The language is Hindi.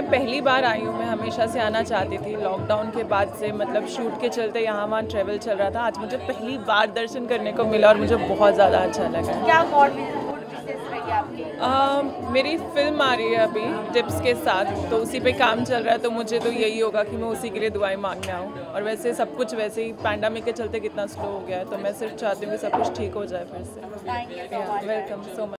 पहली बार आई हूँ। मैं हमेशा से आना चाहती थी, लॉकडाउन के बाद से, मतलब शूट के चलते यहाँ वहाँ ट्रैवल चल रहा था। आज मुझे पहली बार दर्शन करने को मिला और मुझे बहुत ज़्यादा अच्छा लगा। क्या विशेष रही आपकी? मेरी फिल्म आ रही है अभी टिप्स के साथ, तो उसी पे काम चल रहा है, तो मुझे तो यही होगा कि मैं उसी के लिए दुआएं मांगने आऊँ। और वैसे सब कुछ वैसे ही पैंडेमिक के चलते कितना स्लो हो गया है, तो मैं सिर्फ चाहती हूँ कि सब कुछ ठीक हो जाए फिर से। Thank you so much. Welcome so much.